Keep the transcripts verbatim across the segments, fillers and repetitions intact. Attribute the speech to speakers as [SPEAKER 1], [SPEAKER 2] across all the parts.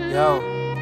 [SPEAKER 1] Yo.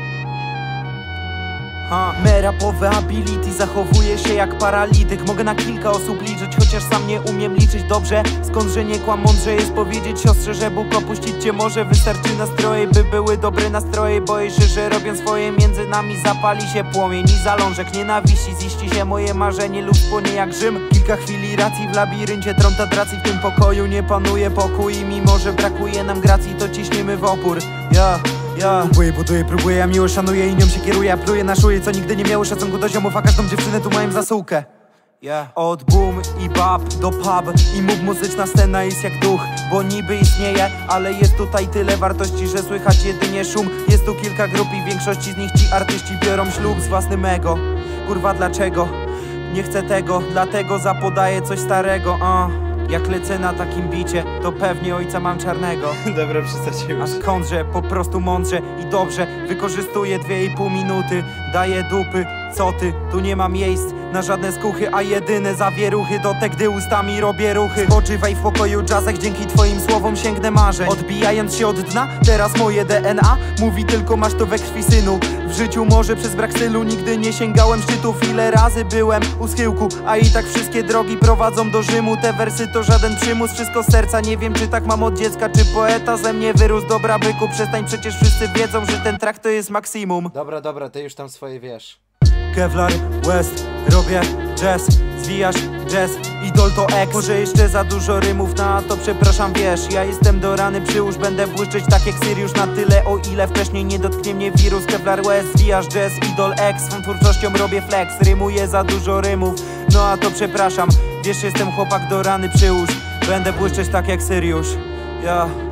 [SPEAKER 1] Ha. Me rapowe ability, zachowuję się jak paralityk. Mogę na kilka osób liczyć, chociaż sam nie umiem liczyć dobrze. Skądże nie kłam, mądrze jest powiedzieć siostrze, że Bóg opuścić cię może. Wystarczy nastroje, by były dobre nastroje. Boję się, że robiąc swoje między nami zapali się płomień i zalążek nienawiści. Ziści się moje marzenie lub spłonie jak Rzym. Kilka chwili racji w labiryncie trątatracji. W tym pokoju nie panuje pokój i mimo, że brakuje nam gracji, to ciśniemy w opór. Ja Ja Próbuję, buduję, próbuję, ja miło szanuję i nią się kieruję. Ja pluję na szuję, co nigdy nie miało szacunku do ziomów, a każdą dziewczynę tu mają zasłukę. Yeah. Od boom i bab do pub i mów, muzyczna scena jest jak duch, bo niby istnieje, ale jest tutaj tyle wartości, że słychać jedynie szum. Jest tu kilka grup i w większości z nich ci artyści biorą ślub z własnym ego. Kurwa dlaczego? Nie chcę tego, dlatego zapodaję coś starego. uh. Jak lecę na takim bicie, to pewnie ojca mam czarnego.
[SPEAKER 2] Dobra, przesadziłem.
[SPEAKER 1] A skądże, po prostu mądrze i dobrze wykorzystuję dwie i pół minuty. Daję dupy, co ty, tu nie ma miejsc na żadne skuchy, a jedyne zawieruchy do te, gdy ustami robię ruchy. Spoczywaj w pokoju jazzek, dzięki twoim słowom sięgnę marzeń. Odbijając się od dna, teraz moje D N A mówi tylko masz to we krwi, synu. W życiu może przez brak stylu nigdy nie sięgałem szczytów. Ile razy byłem u schyłku, a i tak wszystkie drogi prowadzą do Rzymu. Te wersy to żaden przymus, wszystko z serca. Nie wiem, czy tak mam od dziecka, czy poeta ze mnie wyrósł. Dobra byku, przestań, przecież wszyscy wiedzą, że ten track to jest maksimum.
[SPEAKER 2] Dobra, dobra, ty już tam swoje wiesz.
[SPEAKER 1] Kevlar, West, robię jazz, zwijasz jazz, idol to ex. Może jeszcze za dużo rymów, na to przepraszam, wiesz. Ja jestem do rany, przyłóż, będę błyszczeć tak jak Sirius. Na tyle, o ile wcześniej nie dotknie mnie wirus. Kevlar, West, zwijasz jazz, idol ex. Swą twórczością robię flex, rymuję za dużo rymów. No a to przepraszam, wiesz, jestem chłopak do rany, przyłóż, będę błyszczeć tak jak Sirius. Ja